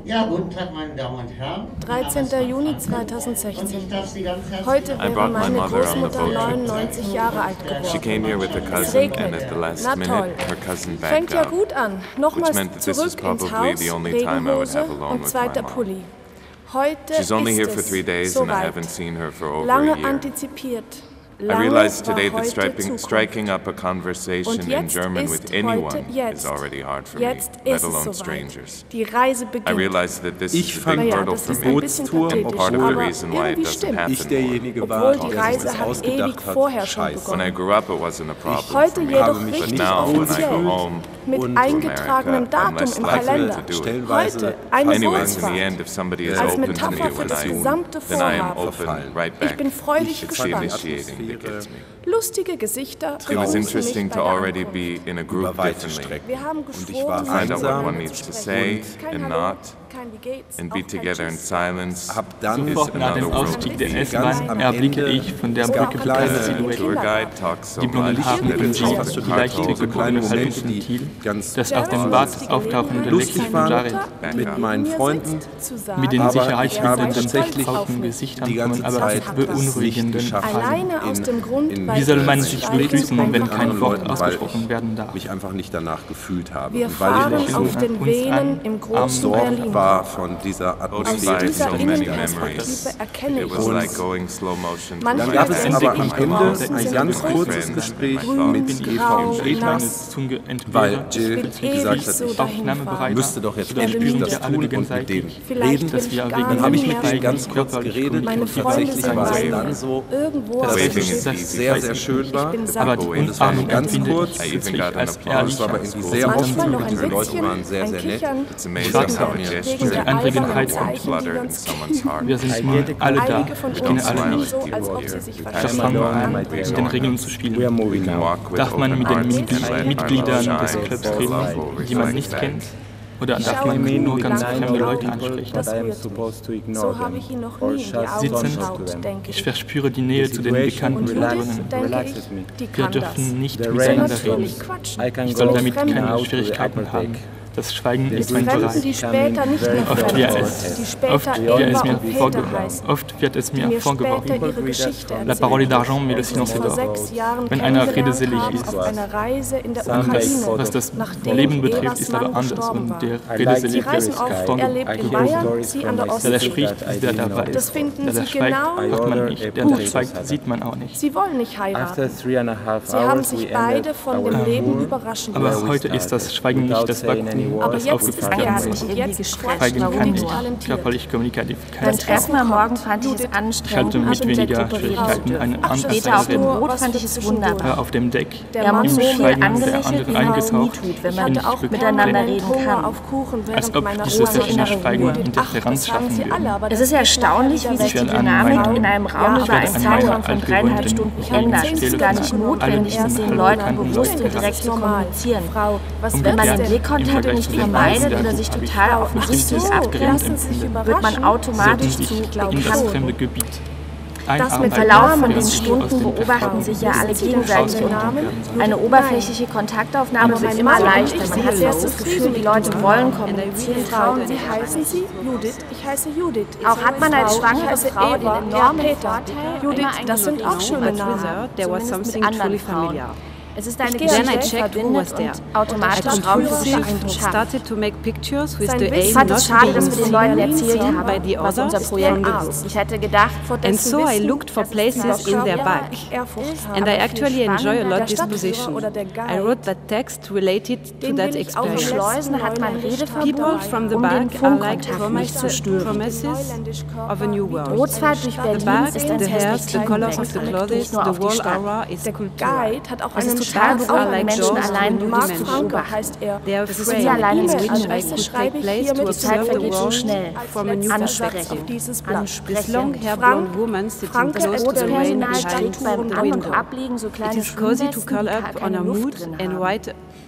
Ja, guten Tag, meine Damen und Herren. 13. Juni 2016. Heute wäre meine Großmutter 99 Jahre alt geworden. Es regnet. Na toll. Fängt ja gut an. Nochmals zurück ins Haus, Regenhose und zweiter Pulli. Heute ist es soweit. Lange antizipiert. I realized today that striking up a conversation in German with anyone is already hard for me, let alone strangers. Die Reise beginnt. I realized that this is a big hurdle for me, and part of the reason why it doesn't happen more. Obwohl die Reise hat ewig vorher schon begonnen. When I grew up, it wasn't a problem. Heute jedoch But richtig now, when I go offiziell, home mit eingetragenem Datum im Kalender. Heute eine anyways, in the end, Wohlfahrt. if somebody is Als open to me Metapher für das gesamte then I am Vorhaben. open right Ich back. bin freudig It's the gespannt. initiating that gets me. Lustige Gesichter. It was interesting to already be in a group differently. Wir haben geschworen, Find out what one needs to say kein and Hallo, not, kein Wie geht's, and be auch kein together in Tschüss. silence. Sofort nach dem Ausstieg der S-Bahn erblicke ich von der Brücke kleine Silhouette. Tourguide talks so Die blonden much Haare that und it's die almost leichte gebogene Haltung zum Thiel, das aus dem Bad auftauchende Lächeln von Jared. mit meinen Freunden, Mit den aber sicherheitsbildenden, tatsächlich trauten Gesichtern die ganze kommen aber Zeit beunruhigenden geschafft. Fragen. Alleine aus dem Grund, Wie soll man sich Schweigen begrüßen, wenn einfach kein Wort Leuten, ausgesprochen weil werden darf? mich einfach nicht danach gefühlt habe. Wir Und weil fahren ich auf den uns Venen an, im großen so Berlin. war von dieser Aus Atmosphäre. dieser so many Innenperspektive erkenne It ich was uns. like going slow motion. Manche Dann gab es Menschen aber am sind Ende draußen, ein sind ganz grün, kurzes Gespräch grün, mit grau, Eva und Meine nass. Zunge weil entweder Jill ewig gesagt hat, so ich dahin fahren. müsste doch jetzt Oder endlich spüren das wir alle tun und mit gegenseitig, dem Vielleicht reden. will dass wir ich wegen gar Dann habe ich nicht mit mehr ihm ganz kurz körperlich geredet Meine und Freunde tatsächlich sind war es bei dann so, irgendwo dass auf Waving dem is Schiff. easy. sehr, sehr schön war. Ich bin aber satt. die Und es war nur Umarmung ganz empfinde kurz. ich I kürzlich even got an als applause Es war aber ehrlicher. irgendwie sehr Manchmal noch offen ein und die Leute bisschen, waren sehr, ein sehr nett. Kichern, It's amazing Schatten how a wegen gesture der Anwesenheit albernen can flutter Zeichen, in die uns someone's heart. Wir sind Einige alle da, von ich kenne uns alle tun nicht. so, als ob sie sich Da verstehen. fangen wir an, mit den Regeln zu spielen. Walk with Darf man open mit den hearts and let Mitgliedern our des shine, Clubs for reden, love will die man reflect nicht back. kennt? Oder darf man nur ganz fremde Leute ansprechen? Das rührt mich. So habe ich ihn noch nie in die Augen Sitzend, geschaut, denke ich ich. verspüre die Nähe zu den bekannten Und Personen. Judith, denke ich, die Wir kann das. dürfen nicht Sie miteinander reden. natürlich quatschen. Ich soll damit Fremden. keine Schwierigkeiten haben. Das Schweigen ist mein Fremden, Bereich. die später nicht mehr Oft fremd wird sind, es, die oft später wird es Eva mir und Peter vorgeworfen. heißen, Oft wird es die mir mir vorgeworfen. später ihre Geschichte La erzählen. parole d'argent, mais le silence Vor d'or. 6 Jahren Wenn einer kennengelernt redeselig haben ist. auf einer Reise in der Anderes, Ukraine, was das nachdem Leben betrifft, Evas ist aber Mann anders. gestorben war. Und der Sie redeselige reisen oft, er lebt in Bayern, sie an der der Ostsee. spricht, ist der da weiß. Das finden Der Sie schweigt, genau hört man nicht. Der gut. schweigt, sieht man auch nicht. Sie wollen nicht heiraten. Sie haben sich beide von dem Leben überraschen Aber lassen. heute ist das Schweigen nicht das Vakuum, Aber das jetzt ist aufgefangen er wird. sich jetzt Schweigen kann Judith ich, talentiert. körperlich kommunikativ Beim kein. Treffen am Morgen fand ich es Ich hatte anstrengend, mit mit der weniger Gruppe reden zu Schwierigkeiten dürfen. eine andere Später auf dem reden. Boot fand ich es wunderbar. Auf dem Deck, Der Wir haben Mann uns so so viel Schweigen der angelächelt, andere wie man es nie eingetaucht, tut, wenn Ich man hatte auch miteinander permanent reden Hunger kann. auf Kuchen als während ob meiner dieses große verschiedene innere Schweigen Ruhe. Interferenz das sagen schaffen Sie würde. alle, aber Es das ist geht erstaunlich, wie nachher sich die wieder werde an Dynamik meiner- in einem Raum Ja, über einen an meiner Zeitraum von Altgewöhnten 3,5 Stunden Haltung ändert. Es ist gar nicht stelle. notwendig, Alle es den diesen Leuten bekannten bewusst und Leute. direkt zu normal. kommunizieren. Frau, was Wenn wird man das den denn? Blickkontakt nicht vermeidet oder sich total offensichtlich So, abgrenzt, lassen Sie sich wird man überraschen. automatisch Sollten zu sich in das bekannt. fremde Gebiet Im einarbeiten, Verlauf von den während sie aus Stunden dem beobachten sich ja alle Wissen Sie denn gegenseitig. schon den Namen? Eine oberflächliche Kontaktaufnahme Aber wird mein immer Mann und leichter. ich Man sind hat sehr das Gefühl, zufrieden die mit Leute dem wollen Namen. kommunizieren, Frau, trauen wie sich aber heißen nicht. Sie? Judith. Ich heiße Judith. Auch hat man als Frau, schwangere ich heiße Frau den Eva, enormen Peter. Vorteil, Judith, immer das sind auch schöne Namen. There was Zumindest something mit anderen truly Frauen. familiar. Es ist eine Then I Geschichte, die checked who verbindet was there. und automatisch I traumhafte compulsive Eindruck schafft. started to make pictures with Sein the Wissen aim Ich fand not es to schade, be dass wir den Leuten erzählt haben, by the was unser others Projekt from the ist. group. Ich hätte gedacht, And so I looked for places in their back. And I actually enjoy a lot this position. I wrote that text related to that bei experience. Schleusen hat man Redeverbot, People from the um den back are like Funkkontakt nicht zu stören. promises of a new world. Bootsfahrt durch The Berlin back, ist ein the hairs, the colors of the clothes, nicht nur the auf die whole Stadt. aura is cultural. Guide hat auch Es einen ist total Schatz beruhigend, like Menschen doors allein to nur new zu dimensions. Franke heißt er. They are Das ist framed wie alleine in zu which liegen. I could schreibe take ich place hier to mit Die Zeit observe the vergeht so world schnell. from a new Letzter Satz perspective. auf dieses Blatt. This long-haired blonde woman sitting Franke close to the rain Bootspersonal behind stellt beim the An- und window. Abliegen so It kleine is cozy to Schwimmwesten, curl die up gar on keine a Luft mood drin and haben. write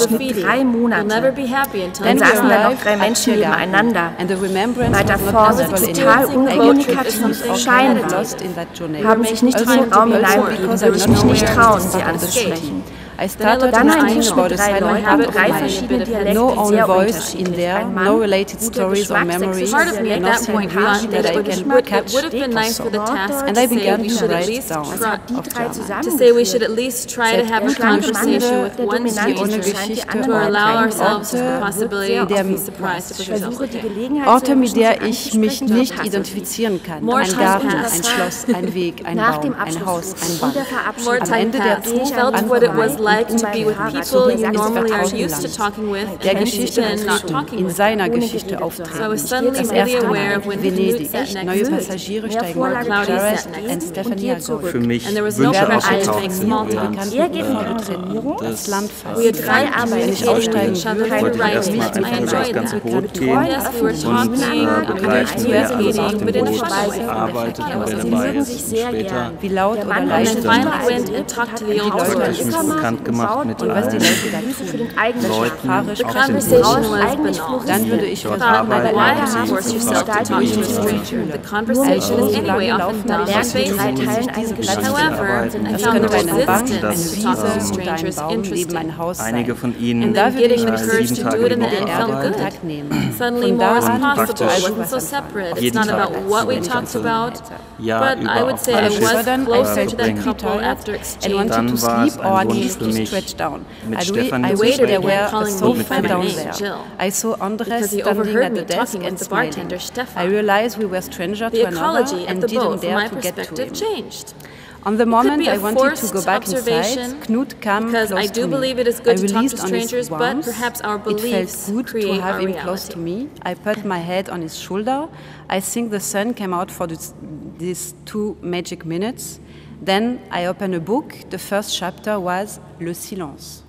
Schnitt 3 Monate. Dann saßen da noch 3 Menschen nebeneinander. Weiter vor sind total unkommunikativ, scheinbar. Haben sich nicht in den Raum hineingegeben, würde ich mich nicht trauen, sie anzusprechen. Dann ein Tisch mit 3 Leuten, 3 verschiedene Dialekte, sehr unterschiedlich. Ein Mann, guter Geschmack, sexistische Dialekte, And I began to write down to say we should at least try to have a conversation with one teacher to allow ourselves the possibility of being surprised with results. Orte, mit der ich mich nicht identifizieren kann. Ein Garten, ein Schloss, ein Weg, ein Baum, ein Haus, ein Band. More time passed. He felt what it was like like to be with people you normally are used to talking with der and Geschichte then not Knut talking in with. seiner Geschichte auftreten. So I was suddenly Das really erste aware Mal of when Knut Venedig, sat neue next to me. Passagiere steigen ab, Claudia Jared sat next und Stefania Gold. Für mich And there was no Wünsche pressure to make aufgetaucht small sind, talk. während Das Land fast. We had tried Wenn ich aussteigen each other würde, for wollte ich writing. erstmal I einfach über das enjoyed ganze that. Boot gehen Yes, we were und talking, begleiten wir alles auf dem but in a Boot, fun way. arbeitet und wer dabei ist. Und später wie laut oder And leicht then finally went and talked to the old wollte ich tourists. mich bekannt gemacht mit und was die allen Leute da tun. Leuten The auf dem conversation Boot. was banal. Dann würde ich Thought, versuchen, Arbeiten, why sie force yourself to talk to a stranger? The Also conversation is so anyway lange often laufen done wir on durch diese Facebook. Platz However, I Das found könnte the eine Bank, eine resistance to talk to Wiese oder ein strangers Baum neben interesting. ein Haus Einige sein. von ihnen And Da then würde getting ich the mich 7 courage to Tage do it die in the Woche end felt arbeiten. good. Nehmen. Suddenly Von more da was an possible. praktisch It wasn't so separate. It's jeden not Tag about what we das talked ganze about, Jahr but über I would auf say dem I Schiff was closer to that verbringen. couple after and exchange. wanted Dann to war es sleep ein or at Wunsch least für to mich, stretch down. mit I Stefan wished zu waited there sprechen were a calling me sofa by down name, there. Jill, I saw Andres because he standing overheard at me the desk talking and with the smiling. bartender, Stefan. I realized we were strangers The to another ecology of and the didn't boat, from dare my to get to perspective, him. changed. On the It could moment be a I wanted to go forced back inside, observation, Knut came because close I to do me. believe it is I good to talk to released on his strangers, but arms. perhaps our It beliefs felt good to create have our him close reality. to me. I put my head on his shoulder. I think the sun came out for these 2 magic minutes. Then I opened a book. The first chapter was Le Silence.